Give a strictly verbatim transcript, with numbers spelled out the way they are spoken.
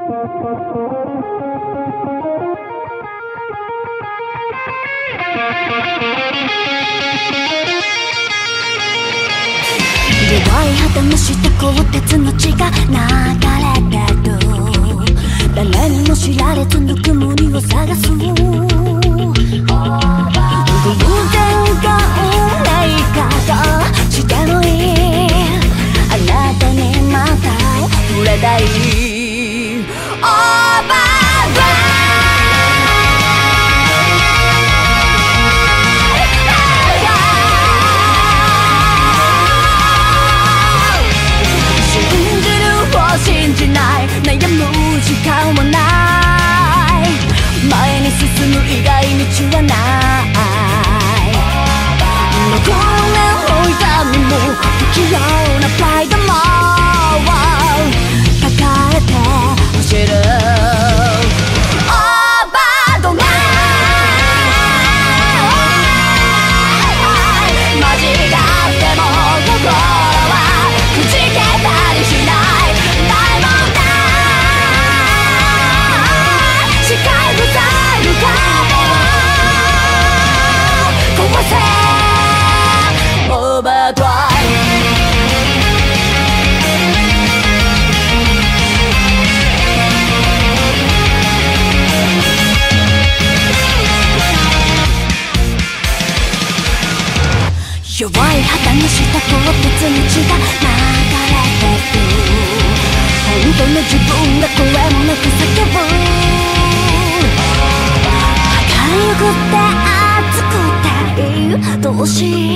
弱い旗の下鋼鉄の血が流れてる。誰にも知られずぬくもりを探す。偶然がないかとしてもいい。あなたにまた触れたい。オーバードライ信じない悩む時間はない。前に進む以外道はない。残れ痛みも不器用なプライドも抱えて走る。オーバードライ間違っても心はくじけたりしない。視界塞ぐ壁を壊せオーバードライ弱い旗の下鋼鉄の血が流れてる。本当の自分が声もなく叫ぶ。明るくて熱くて愛しい